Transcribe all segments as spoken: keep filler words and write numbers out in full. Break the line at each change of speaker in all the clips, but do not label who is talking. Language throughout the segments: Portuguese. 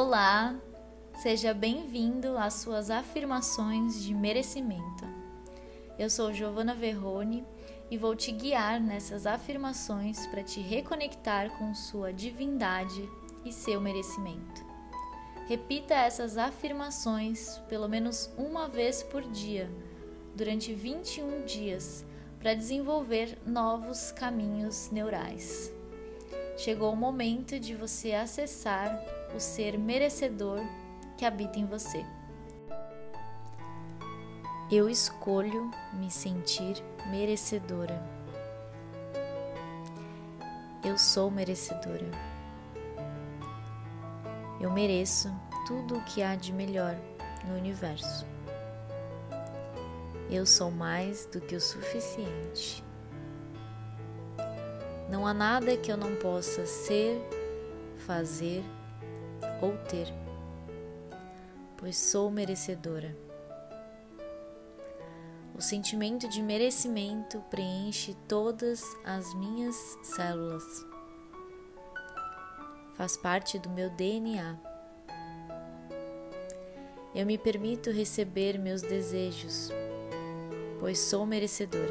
Olá, seja bem-vindo às suas afirmações de merecimento. Eu sou Giovanna Verrone e vou te guiar nessas afirmações para te reconectar com sua divindade e seu merecimento. Repita essas afirmações pelo menos uma vez por dia, durante vinte e um dias, para desenvolver novos caminhos neurais. Chegou o momento de você acessar o ser merecedor que habita em você. Eu escolho me sentir merecedora. Eu sou merecedora. Eu mereço tudo o que há de melhor no universo. Eu sou mais do que o suficiente. Não há nada que eu não possa ser, fazer ou ter, pois sou merecedora. O sentimento de merecimento preenche todas as minhas células. Faz parte do meu D N A. Eu me permito receber meus desejos, pois sou merecedora.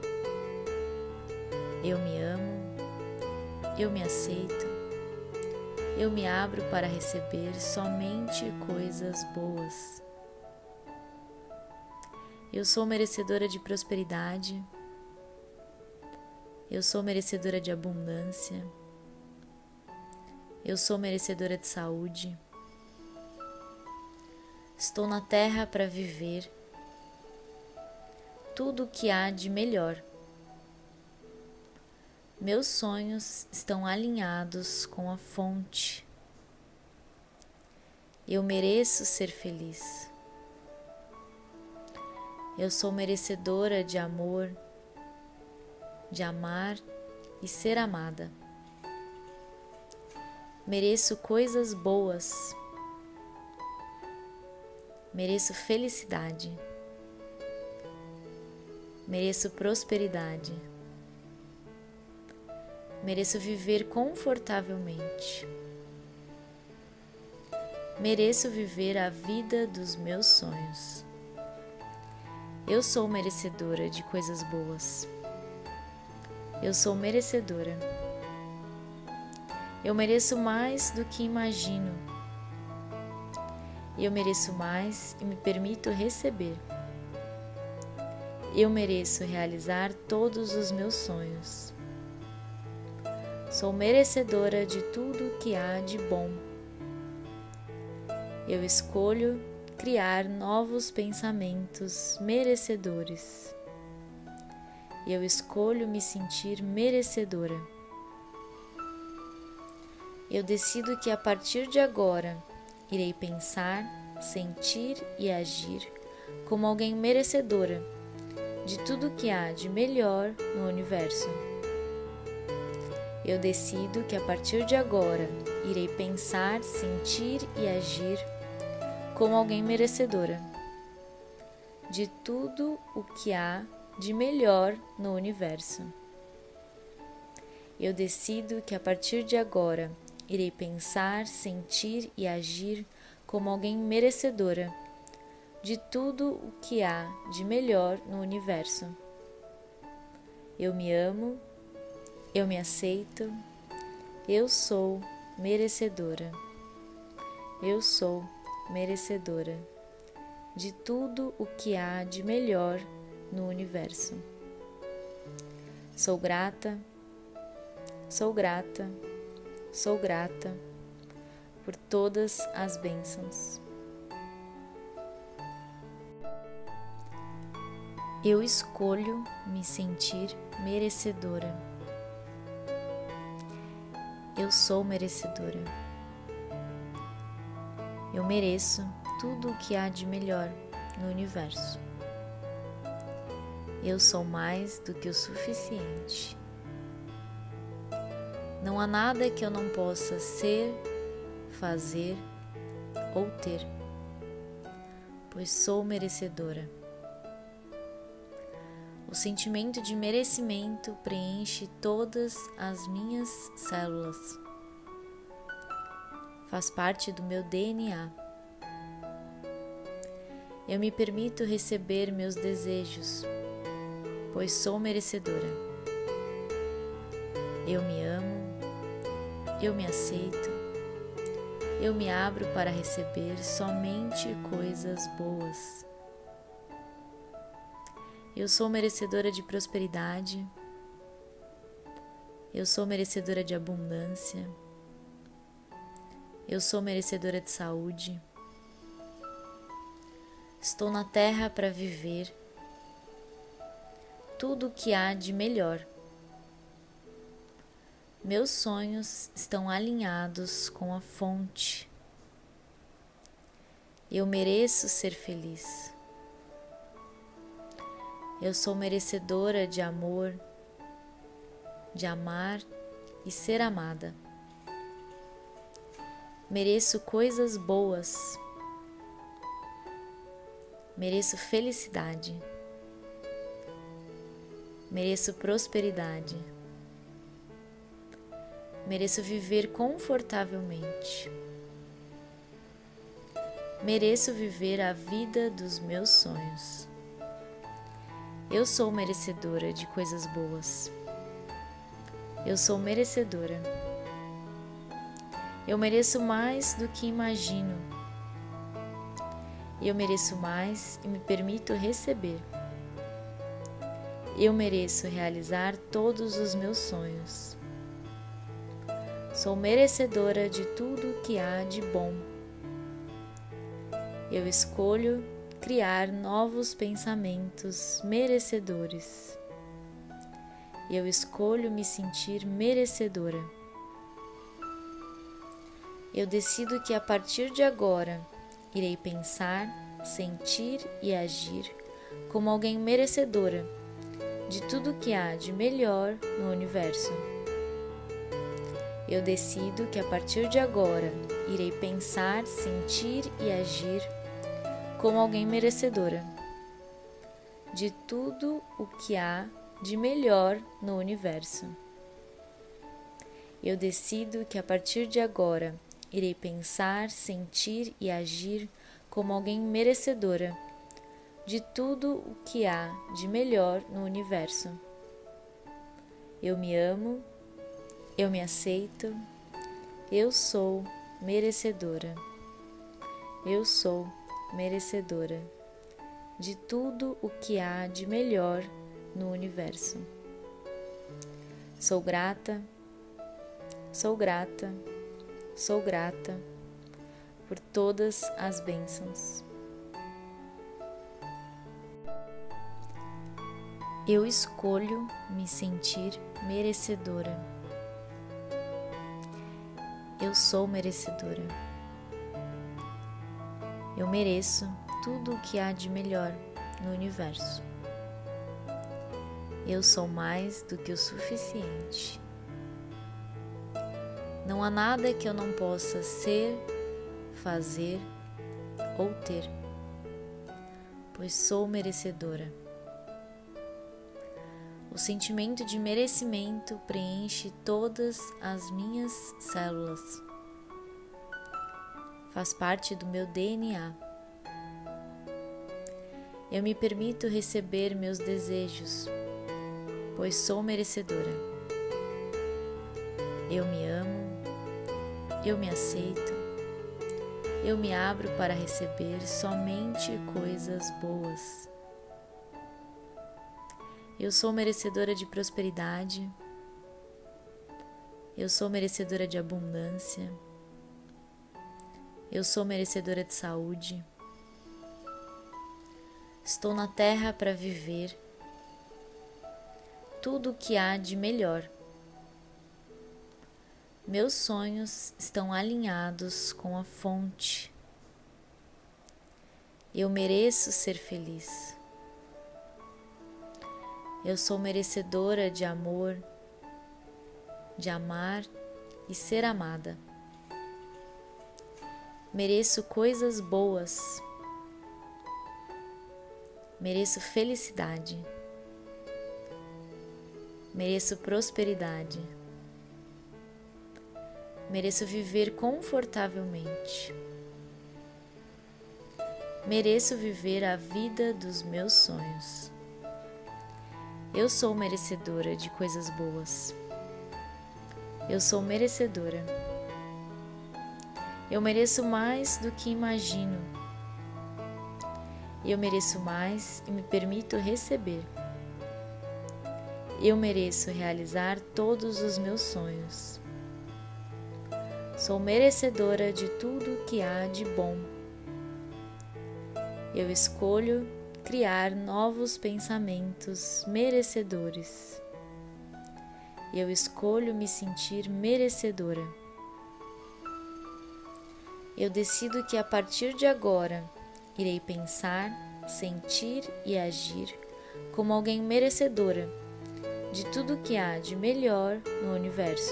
Eu me amo, eu me aceito, eu me abro para receber somente coisas boas. Eu sou merecedora de prosperidade, eu sou merecedora de abundância, eu sou merecedora de saúde. Estou na Terra para viver tudo o que há de melhor. Meus sonhos estão alinhados com a fonte. Eu mereço ser feliz. Eu sou merecedora de amor, de amar e ser amada. Mereço coisas boas. Mereço felicidade. Mereço prosperidade. Mereço viver confortavelmente. Mereço viver a vida dos meus sonhos. Eu sou merecedora de coisas boas. Eu sou merecedora. Eu mereço mais do que imagino. Eu mereço mais e me permito receber. Eu mereço realizar todos os meus sonhos. Sou merecedora de tudo que há de bom. Eu escolho criar novos pensamentos merecedores. Eu escolho me sentir merecedora. Eu decido que a partir de agora irei pensar, sentir e agir como alguém merecedora de tudo que há de melhor no universo. Eu decido que a partir de agora irei pensar, sentir e agir como alguém merecedora de tudo o que há de melhor no universo. Eu decido que a partir de agora irei pensar, sentir e agir como alguém merecedora de tudo o que há de melhor no universo. Eu me amo. Eu me aceito, eu sou merecedora, eu sou merecedora de tudo o que há de melhor no universo. Sou grata, sou grata, sou grata por todas as bênçãos. Eu escolho me sentir merecedora. Eu sou merecedora. Eu mereço tudo o que há de melhor no universo. Eu sou mais do que o suficiente. Não há nada que eu não possa ser, fazer ou ter, pois sou merecedora. O sentimento de merecimento preenche todas as minhas células. faz parte do meu D N A. Eu me permito receber meus desejos, pois sou merecedora. Eu me amo, eu me aceito, eu me abro para receber somente coisas boas. Eu sou merecedora de prosperidade, eu sou merecedora de abundância, eu sou merecedora de saúde. Estou na Terra para viver tudo o que há de melhor. Meus sonhos estão alinhados com a fonte. Eu mereço ser feliz. Eu sou merecedora de amor, de amar e ser amada. Mereço coisas boas. Mereço felicidade. Mereço prosperidade. Mereço viver confortavelmente. Mereço viver a vida dos meus sonhos. Eu sou merecedora de coisas boas. Eu sou merecedora. Eu mereço mais do que imagino. Eu mereço mais e me permito receber. Eu mereço realizar todos os meus sonhos. Sou merecedora de tudo que há de bom. Eu escolho criar novos pensamentos merecedores. Eu escolho me sentir merecedora. Eu decido que a partir de agora irei pensar, sentir e agir como alguém merecedora de tudo que há de melhor no universo. Eu decido que a partir de agora irei pensar, sentir e agir como alguém merecedora de tudo o que há de melhor no universo. Eu decido que a partir de agora irei pensar, sentir e agir como alguém merecedora de tudo o que há de melhor no universo. Eu me amo, eu me aceito, eu sou merecedora. Eu sou merecedora de tudo o que há de melhor no universo. Sou grata, sou grata, sou grata por todas as bênçãos. Eu escolho me sentir merecedora. Eu sou merecedora. Eu mereço tudo o que há de melhor no universo. Eu sou mais do que o suficiente. Não há nada que eu não possa ser, fazer ou ter, pois sou merecedora. O sentimento de merecimento preenche todas as minhas células. Faz parte do meu D N A. Eu me permito receber meus desejos, pois sou merecedora. Eu me amo, eu me aceito, eu me abro para receber somente coisas boas. Eu sou merecedora de prosperidade, eu sou merecedora de abundância, eu sou merecedora de saúde. Estou na Terra para viver tudo o que há de melhor. Meus sonhos estão alinhados com a fonte. Eu mereço ser feliz. Eu sou merecedora de amor, de amar e ser amada. Mereço coisas boas. Mereço felicidade. Mereço prosperidade. Mereço viver confortavelmente. Mereço viver a vida dos meus sonhos. Eu sou merecedora de coisas boas. Eu sou merecedora. Eu mereço mais do que imagino. Eu mereço mais e me permito receber. Eu mereço realizar todos os meus sonhos. Sou merecedora de tudo que há de bom. Eu escolho criar novos pensamentos merecedores. Eu escolho me sentir merecedora. Eu decido que a partir de agora irei pensar, sentir e agir como alguém merecedora de tudo que há de melhor no universo.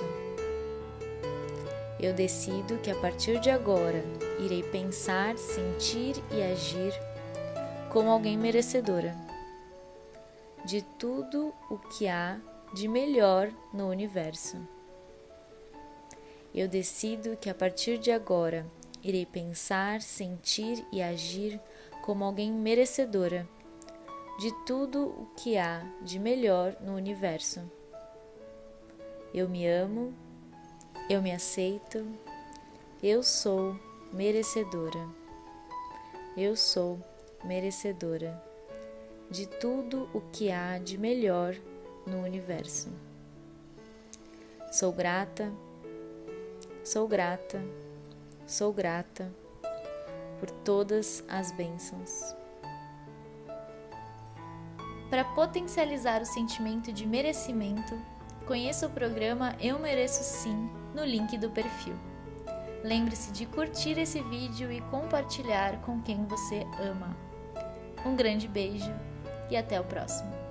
Eu decido que a partir de agora irei pensar, sentir e agir como alguém merecedora de tudo o que há de melhor no universo. Eu decido que a partir de agora irei pensar, sentir e agir como alguém merecedora de tudo o que há de melhor no universo. Eu me amo. Eu me aceito, eu sou merecedora, eu sou merecedora de tudo o que há de melhor no universo. Sou grata, sou grata, sou grata por todas as bênçãos. Para potencializar o sentimento de merecimento, conheça o programa Eu Mereço Sim no link do perfil. Lembre-se de curtir esse vídeo e compartilhar com quem você ama. Um grande beijo e até o próximo.